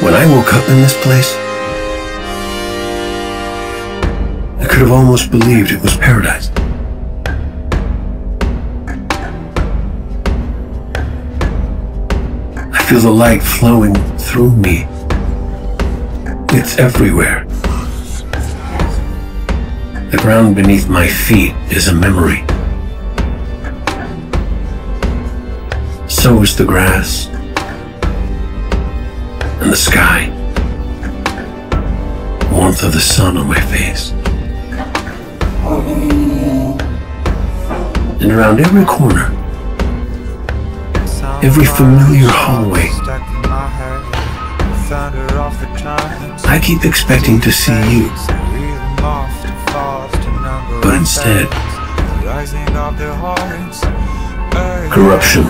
When I woke up in this place, I could have almost believed it was paradise. I feel the light flowing through me. It's everywhere. The ground beneath my feet is a memory. So is the grass and the sky. Warmth of the sun on my face. And around every corner, every familiar hallway, I keep expecting to see you. But instead, corruption,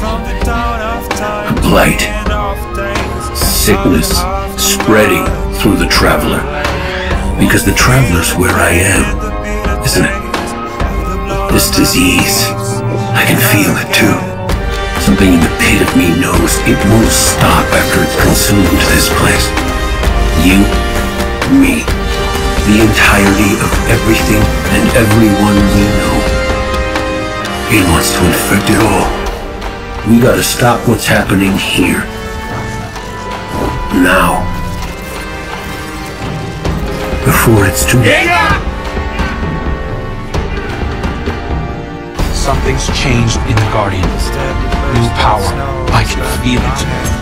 a blight, sickness spreading through the traveler. Because the traveler's where I am, isn't it? This disease, I can feel it too. Something in the pit of me knows it won't stop after it's consumed this place. You, me, the entirety of everything and everyone we know. It wants to infect it all. We gotta stop what's happening here. Now. Before it's too late. Something's changed in the Guardian. New power. I can feel it.